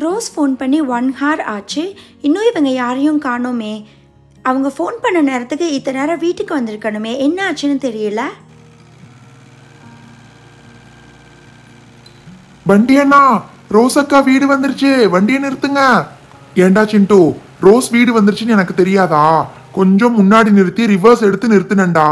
Rose phone பண்ணி 1 hour ஆச்சு. இன்னும் இவங்க யாரையும் காணோமே. அவங்க ஃபோன் பண்ண நேரத்துக்கு இத்தனை நேரம் வீட்டுக்கு வந்திருக்கணுமே. என்ன ஆச்சுன்னு தெரியல. வண்டி அண்ணா, ரோஸ் அக்கா வீடு வந்துருச்சு, வண்டியை நிறுத்துங்க. ஏண்டா சிண்டு, ரோஸ் வீடு வந்துருச்சுன்னு எனக்கு தெரியாதா? கொஞ்சம் முன்னாடி நிறுத்தி ரிவர்ஸ் எடுத்து நிறுத்துனண்டா.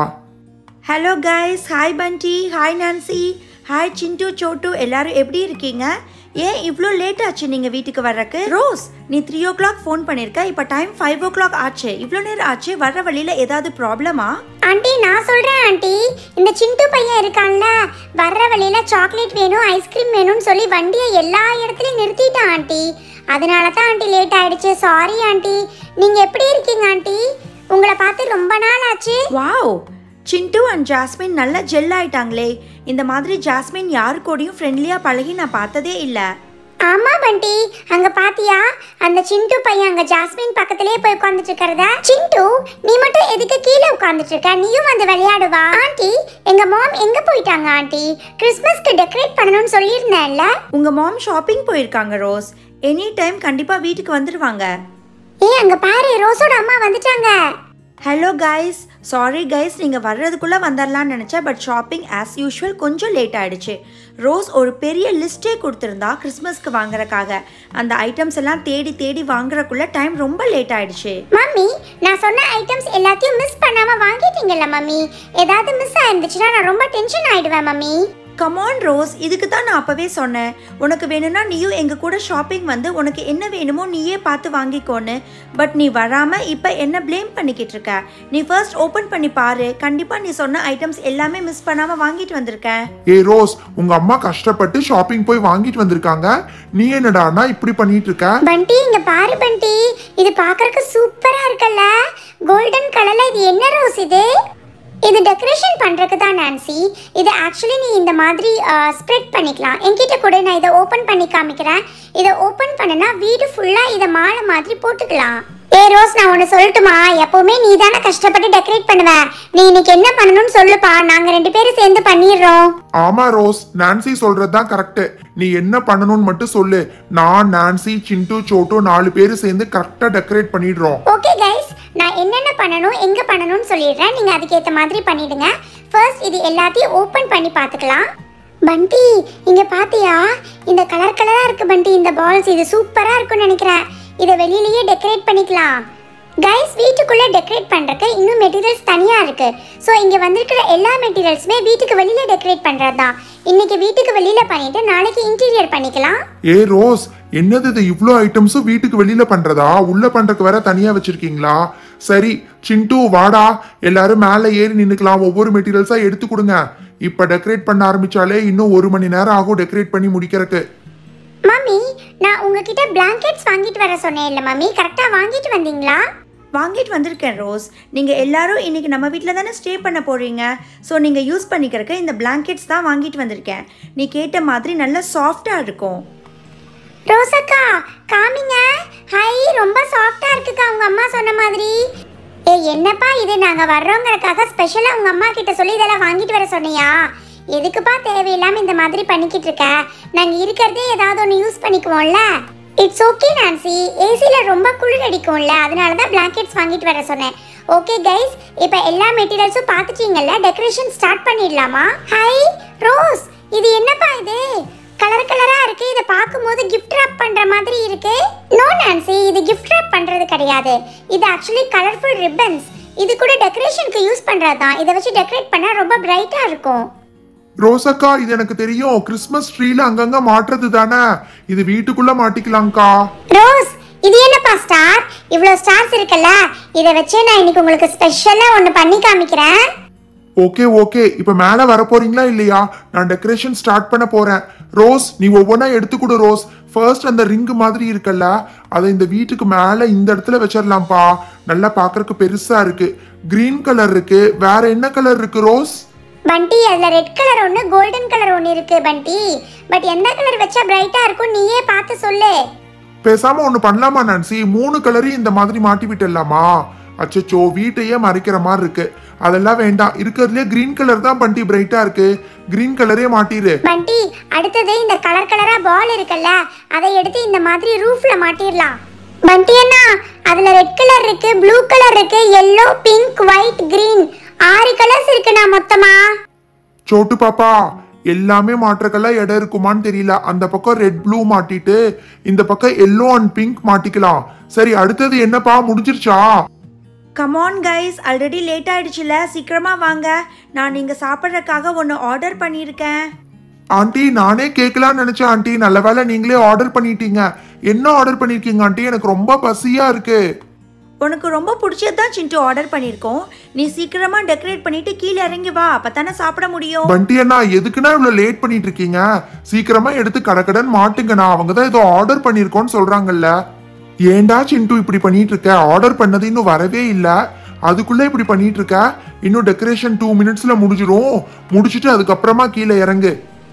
Hello guys, hi Bunty, hi Nancy, hi Chintu, Chhotu, எல்லாரும் எப்படி இருக்கீங்க? ஏன் இவ்வளோ லேட் ஆச்சு நீங்கள் வீட்டுக்கு வர்றக்கு? ரோஸ், நீ 3 o'clock ஃபோன் பண்ணியிருக்க, இப்போ டைம் 5 o'clock ஆச்சு. இவ்வளோ நேரம் ஆச்சு, வர்ற வழியில் ஏதாவது ப்ராப்ளமா? ஆண்டி, நான் சொல்கிறேன் ஆண்டி, இந்த சிண்டு பையன் இருக்கான்ல, வர்ற வழியில் சாக்லேட் வேணும், ஐஸ்கிரீம் வேணும்னு சொல்லி வண்டியை எல்லா இடத்துலையும் நிறுத்திட்டான் ஆண்டி. அதனால தான் ஆண்டி லேட் ஆயிடுச்சு. Sorry aunty. நீங்கள் எப்படி இருக்கீங்க ஆண்டி? உங்களை பார்த்து ரொம்ப நாள் ஆச்சு. வாவ், சிண்டு அண்ட் ஜாஸ்மின் நல்லா ஜெல் ஆயிட்டாங்களே. இந்த மாதிரி ஜாஸ்மின் யாரு கூடயும் ஃப்ரெண்ட்லியாக பழகி நான் பார்த்ததே இல்லை. ஆமா பண்டி, அங்க பாத்தியா அந்த சிண்டு பையன் அங்க ஜாஸ்மின் பக்கத்திலே போய் உட்கார்ந்துட்டு இருக்கறத? சிண்டு, நீ மட்டும் எதுக்கு கீழே உட்கார்ந்துட்டு இருக்க? நீயும் வந்து விளையாடுவா. ஆண்டி, எங்க மாம் எங்க போயிட்டாங்க ஆண்டி? கிறிஸ்மஸ்க்கு டெக்கரேட் பண்ணணும்னு சொல்லியிருந்தேன்ல. உங்க மாம் ஷாப்பிங் போயிருக்காங்க ரோஸ். எனி டைம் கண்டிப்பா வீட்டுக்கு வந்துருவாங்க. அங்க பாரு, ரோஸோட அம்மா வந்துட்டாங்க. ஹலோ கைஸ், சாரி கைஸ், நீங்கள் வர்றதுக்குள்ளே வந்துடலான்னு நினச்சேன். பட் ஷாப்பிங் ஆஸ் யூஷுவல் கொஞ்சம் லேட் ஆகிடுச்சு. ரோஸ் ஒரு பெரிய லிஸ்ட்டே கொடுத்துருந்தா கிறிஸ்மஸ்க்கு வாங்குறதுக்காக. அந்த ஐட்டம்ஸ் எல்லாம் தேடி தேடி வாங்குறதுக்குள்ளே டைம் ரொம்ப லேட் ஆகிடுச்சு. மம்மி, நான் சொன்ன ஐட்டம்ஸ் எல்லாத்தையும் மிஸ் பண்ணாமல் வாங்கிட்டீங்கல்ல மம்மி? ஏதாவது மிஸ் ஆயிருந்துச்சுன்னா நான் ரொம்ப டென்ஷன் ஆகிடுவேன் மம்மி. கமான் ரோஸ், இதுக்கு தான் நான் அப்போவே சொன்னேன், உனக்கு வேணும்னா நீயும் எங்கள் கூட ஷாப்பிங் வந்து உனக்கு என்ன வேணுமோ நீயே பார்த்து வாங்கிக்கோன்னு. பட் நீ வராமல் இப்போ என்ன ப்ளேம் பண்ணிக்கிட்டு இருக்க? நீ ஃபர்ஸ்ட் ஓப்பன் பண்ணி பாரு. கண்டிப்பாக நீ சொன்ன ஐட்டம்ஸ் எல்லாமே மிஸ் பண்ணாமல் வாங்கிட்டு வந்திருக்கேன். ரோஸ், உங்க அம்மா கஷ்டப்பட்டு ஷாப்பிங் போய் வாங்கிட்டு வந்திருக்காங்க, நீ என்னடானா இப்படி பண்ணிட்டு இருக்க? பண்டி, இங்க பாரு பண்டி, இது பார்க்கறதுக்கு சூப்பரா இருக்குல்ல? கோல்டன் கலர்ல. இது என்ன ரோஸ் இது? இது டெக்கரேஷன் பண்ணுறதுக்கு தான் நான்சி. இது ஆக்சுவலி நீ இந்த மாதிரி ஸ்ப்ரெட் பண்ணிக்கலாம். என்கிட்ட கூட நான் இதை ஓப்பன் பண்ணி காமிக்கிறேன். இதை ஓப்பன் பண்ணனா வீடு ஃபுல்லாக இதை மாலை மாதிரி போட்டுக்கலாம். ரோஸ், நான் ஒன்று சொல்லட்டுமா? எப்பவுமே நீ தானே கஷ்டப்பட்டு டெக்கரேட் பண்ணுவ. நீ இன்னைக்கு என்ன பண்ணணும்னு சொல்லுப்பா, நாங்கள் 2 பேரும் சேர்ந்து பண்ணிடுறோம். ஆமா ரோஸ், நான்சி சொல்றது தான் கரெக்ட். நீ என்ன பண்ணணும்னு மட்டும் சொல்லு. நான், நான்சி, சிண்டு, சோட்டு 4 பேரும் சேர்ந்து கரெக்டாக டெக்கரேட் பண்ணிடுறோம். ஓகே கைஸ், நான் என்னென்ன பண்ணணும் எங்கே பண்ணணும்னு சொல்லிடுறேன். நீங்கள் அதுக்கேற்ற மாதிரி பண்ணிடுங்க. ஃபர்ஸ்ட் இது எல்லாத்தையும் ஓப்பன் பண்ணி பார்த்துக்கலாம். பண்டி, இங்கே பார்த்தியா? இந்த கலராக இருக்குது பண்டி இந்த பால்ஸ். இது சூப்பராக இருக்குன்னு நினைக்கிறேன். இதை வெளியிலேயே டெக்கரேட் பண்ணிக்கலாம். கைஸ், வீட்டுக்குள்ளே டெக்கரேட் பண்ணுறதுக்கு இன்னும் மெட்டீரியல்ஸ் தனியாக இருக்குது. ஸோ இங்கே வந்திருக்கிற எல்லா மெட்டீரியல்ஸுமே வீட்டுக்கு வெளியில் டெக்கரேட் பண்ணுறது தான். இன்னைக்கு வீட்டுக்கு வெளியில் பண்ணிவிட்டு நாளைக்கு இன்டீரியர் பண்ணிக்கலாம். ரோஸ், என்னது இது? இவ்வளோ ஐட்டம்ஸும் வீட்டுக்கு வெளியில பண்றதா? உள்ள பண்றதுக்கு வேற தனியா வச்சிருக்கீங்களா? சரி சிண்டு, வாடா, எல்லாரும் மேலே ஏறி நின்னுக்கலாம். ஒவ்வொரு மெட்டீரியல்ஸா எடுத்து கொடுங்க. இப்போ டெக்கரேட் பண்ண ஆரம்பிச்சாலே இன்னும் 1 மணி நேரம் ஆகும் டெக்கரேட் பண்ணி முடிக்கிறதுக்கு. மம்மி, நான் உங்ககிட்ட பிளாங்கெட்ஸ் வாங்கிட்டு வர சொன்னேன் இல்லை மம்மி? கரெக்டாக வாங்கிட்டு வந்தீங்களா? வாங்கிட்டு வந்திருக்கேன் ரோஸ். நீங்கள் எல்லாரும் இன்னைக்கு நம்ம வீட்டில் தானே ஸ்டே பண்ண போகிறீங்க. ஸோ நீங்கள் யூஸ் பண்ணிக்கிறதுக்கு இந்த பிளாங்கெட்ஸ் தான் வாங்கிட்டு வந்திருக்கேன். நீ கேட்ட மாதிரி நல்லா சாஃப்டாக இருக்கும். ரோசக்கா, காமிங்க. ஹை, ரொம்ப சாஃப்டாக இருக்குக்கா உங்கள் அம்மா சொன்ன மாதிரி. என்னப்பா இது? நாங்கள் வர்றோங்கிறதுக்காக ஸ்பெஷலாக உங்கள் அம்மா கிட்ட சொல்லி இதெல்லாம் வாங்கிட்டு வர சொன்னியா? எதுக்குப்பா தேவையில்லாமல் இந்த மாதிரி பண்ணிக்கிட்டு இருக்க? நாங்கள் இருக்கிறதே ஏதாவது ஒன்று யூஸ் பண்ணிக்குவோம்ல. இட்ஸ் ஓகே நான்சி, ஏசியில் ரொம்ப குளிர் அடிக்கும்ல, அதனால தான் பிளாங்கெட்ஸ் வாங்கிட்டு வர சொன்னேன். ஓகே கைஸ், இப்போ எல்லா மெட்டீரியல்ஸும் பார்த்துட்டீங்கல்ல? டெக்கரேஷன் ஸ்டார்ட் பண்ணிடலாமா? ஹை ரோஸ், இது என்னப்பா இது? கலராக இருக்கு. இதை பார்க்கும்போது கிஃப்ட் ராப் பண்ணுற மாதிரி இருக்கு. நோ நான்சி, இது கிஃப்ட் ராப் பண்ணுறது கிடையாது. இது ஆக்சுவலி கலர்ஃபுல் ரிப்பன்ஸ். இது கூட டெக்கரேஷனுக்கு யூஸ் பண்ணுறது தான். இதை வச்சு டெக்கரேட் பண்ணால் ரொம்ப பிரைட்டாக இருக்கும். ரோசக்கா, இது எனக்கு தெரியும். கிறிஸ்மஸ் ட்ரீல அங்கங்க மாட்டுறது தானே. இது வீட்டுக்குள்ள மாட்டிக்கலாம்க்கா. ரோஸ், இது என்னப்பா ஸ்டார்? இவ்வளோ ஸ்டார்ஸ் இருக்குல்ல, இதை வச்சே நான் இன்னைக்கு உங்களுக்கு ஸ்பெஷலாக ஒன்று பண்ணி காமிக்கிறேன். ஓகே ஓகே, இப்போ மேலே வர போறீங்களா இல்லையா? நான் டெக்கரேஷன் ஸ்டார்ட் பண்ண போறேன். ரோஸ், நீ ஒவ்வொன்றா எடுத்துக்கூட ரோஸ். ஃபர்ஸ்ட் அந்த ரிங் மாதிரி இருக்குல்ல, அதை இந்த வீட்டுக்கு மேலே இந்த இடத்துல வச்சிடலாம்ப்பா. நல்லா பார்க்கறதுக்கு பெருசா இருக்கு. கிரீன் கலர் இருக்கு. வேற என்ன கலர் இருக்கு ரோஸ்? பண்டி, அதில் ரெட் கலர் ஒன்று, கோல்டன் கலர் ஒன்று இருக்கு பண்டி. பட் எந்த கலர் வச்சா பிரைட்டாக இருக்கும் நீயே பார்த்து சொல்லு. பேசாம ஒன்று பண்ணலாமா நான்சி? 3 கலரையும் இந்த மாதிரி மாட்டி விட்டுடலாமா? அச்சோ, வீட்டையே மறைக்கிற மாதிரி இருக்கு. அதெல்லாம் வேண்டாம். இருக்கிறதுலே கிரீன் கலர் தான் பண்டி பிரைட்டா இருக்கு. கிரீன் கலரே மாட்டிரு. பண்டி அடுத்தது இந்த கலர் கலரா பால் இருக்குல்ல, அதை எடுத்து இந்த மாதிரி ரூஃப்ல மாட்டிரலாம். பண்டி அண்ணா அதுல ரெட் கலர் இருக்கு, ப்ளூ கலர் இருக்கு, yellow, pink, white, green 6 colours இருக்குண்ணா மொத்தமா. சோட்டு பாப்பா எல்லாமே மாற்றக்கெல்லாம் இடம் இருக்குமான்னு தெரியல. அந்த பக்கம் ரெட் ப்ளூ மாட்டிட்டு இந்த பக்கம் எல்லோ அண்ட் பிங்க் மாட்டிக்கலாம். சரி அடுத்தது என்னப்பா, முடிஞ்சிருச்சா? கமான் கைஸ், ஆல்ரெடி லேட் ஆயிடுச்சுல, சீக்கிரமா வாங்க. நான் நீங்க சாப்பிட்றதுக்காக ஒன்று ஆர்டர் பண்ணியிருக்கேன். ஆண்டி நானே கேட்கலான்னு நினைச்சேன் ஆண்டி, நல்ல வேளை நீங்களே ஆர்டர் பண்ணிட்டீங்க. என்ன ஆர்டர் பண்ணிருக்கீங்க ஆண்டி? எனக்கு ரொம்ப பசியா இருக்கு. உனக்கு ரொம்ப பிடிச்சது தான் சிண்டு ஆர்டர் பண்ணியிருக்கோம். நீ சீக்கிரமா டெக்கரேட் பண்ணிட்டு கீழே இறங்கி வா, அப்பதானே சாப்பிட முடியும். பண்டி அண்ணா எதுக்குன்னா இவ்வளவு லேட் பண்ணிட்டு இருக்கீங்க? சீக்கிரமா எடுத்து கடக்கடன் மாட்டுங்கண்ணா. அவங்க தான் ஏதோ ஆர்டர் பண்ணிருக்கோன்னு சொல்றாங்கல்ல. ஏண்டா சிண்டு இப்படி பண்ணிட்டு இருக்க? ஆர்டர் பண்ணது இன்னும் வரவே இல்லை, அதுக்குள்ள இப்படி பண்ணிட்டு இருக்க. இன்னும் டெக்கரேஷன் 2 மினிட்ஸ்ல முடிஞ்சிரும். முடிச்சிட்டு அதுக்கப்புறமா கீழே இறங்கு.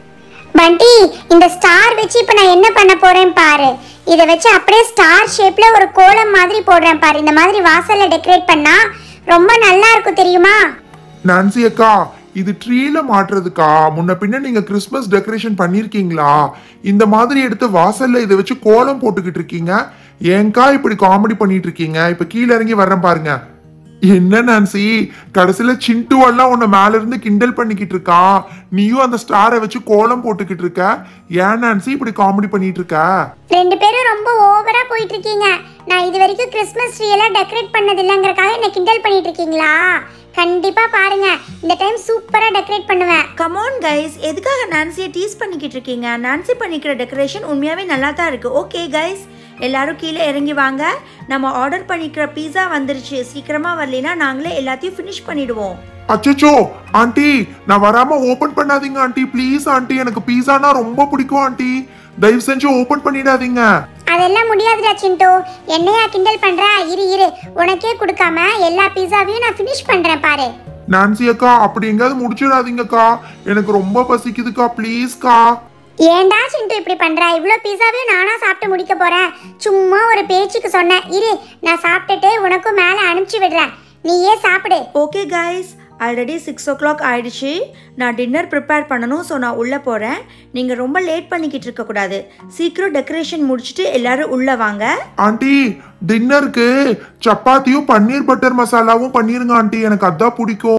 பண்டி இந்த ஸ்டார் வச்சு இப்ப நான் என்ன பண்ண போறேன் பாரு. இதை வச்சு அப்படியே ஸ்டார் ஷேப்ல ஒரு கோலம் மாதிரி போடுறேன் பாரு. இந்த மாதிரி வாசல்ல டெக்கரேட் பண்ணா ரொம்ப நல்லா இருக்கும் தெரியுமா? நான்சி அக்கா இது ட்ரீல மாட்டுறதுக்கா? முன்ன பின்ன நீங்க கிறிஸ்மஸ் டெக்கரேஷன் பண்ணிருக்கீங்களா? இந்த மாதிரி எடுத்து வாசல்ல இதை வச்சு கோலம் போட்டுக்கிட்டு இருக்கீங்க. ஏங்கா இப்படி காமெடி பண்ணிட்டு இருக்கீங்க? இப்ப கீழே இறங்கி வர்றேன் பாருங்க. என்ன நான்சி கடைசியில சிண்டுவெல்லாம் உன்னை மேல இருந்து கிண்டல் பண்ணிக்கிட்டு இருக்கான், நீயும் அந்த ஸ்டாரை வச்சு கோலம் போட்டுக்கிட்டு இருக்க. ஏன் நான்சி இப்படி காமெடி பண்ணிட்டு இருக்க? 2 பேரும் ரொம்ப ஓவரா போயிட்டு இருக்கீங்க. நான் இது வரைக்கும் கிறிஸ்மஸ் ட்ரீ எல்லாம் டெக்கரேட் பண்ணது இல்லங்கறக்காக என்ன கிண்டல் பண்ணிட்டு இருக்கீங்களா? கண்டிப்பா பாருங்க, இந்த டைம் சூப்பரா டெக்கரேட் பண்ணுவேன். கமான் கைஸ், எதுக்காக நான்சியை டீஸ் பண்ணிக்கிட்டு இருக்கீங்க? நான்சி பண்ணிக்கிற டெக்கரேஷன் உண்மையாவே நல்லா தான் இருக்கு. ஓகே கைஸ், எல்லாரும் கீழே இறங்கி வாங்க. நம்ம ஆர்டர் பண்ணிக்கிற பீஸா வந்துருச்சு. சீக்கிரமா வரலைன்னா நாங்களே எல்லாத்தையும் ஃபினிஷ் பண்ணிடுவோம். அச்சச்சோ ஆண்டி, நான் வராம ஓபன் பண்ணாதீங்க ஆண்டி, ப்ளீஸ் ஆண்டி. எனக்கு பீஸானா ரொம்ப பிடிக்கும் ஆண்டி, தயவு செஞ்சு ஓபன் பண்ணிடாதீங்க. அதெல்லாம் முடியாதுடா சிண்டு, என்னையா கிண்டல் பண்ற? இரு உனக்கே கொடுக்காம எல்லா பீஸாவையும் நான் ஃபினிஷ் பண்றேன் பாரு. நான்சி அக்கா அப்படி எங்காவது முடிச்சிடாதீங்கக்கா, எனக்கு ரொம்ப பசிக்குதுக்கா, ப்ளீஸ்க்கா. ஏன்டா சிண்டு இப்படி பண்ற? இவ்ளோ பீஸாவையும் நானா சாப்பிட்டு முடிக்க போறேன்? சும்மா ஒரு பேச்சுக்கு சொன்னேன். இரு நான் சாப்பிட்டுட்டு உனக்கும் மேலே அனுப்பிச்சு விடுறேன், நீயே சாப்பிடு. ஓகே கைஸ், ஆல்ரெடி 6 o'clock ஆயிடுச்சு. நான் டின்னர் ப்ரிப்பேர் பண்ணணும். ஸோ நான் உள்ளே போகிறேன். நீங்கள் ரொம்ப லேட் பண்ணிக்கிட்டு இருக்கக்கூடாது. சீக்கிரம் டெக்கரேஷன் முடிச்சுட்டு எல்லாரும் உள்ளே வாங்க. ஆண்டி டின்னருக்கு சப்பாத்தியும் பன்னீர் பட்டர் மசாலாவும் பண்ணிருங்க ஆண்டி, எனக்கு அதான் பிடிக்கும்.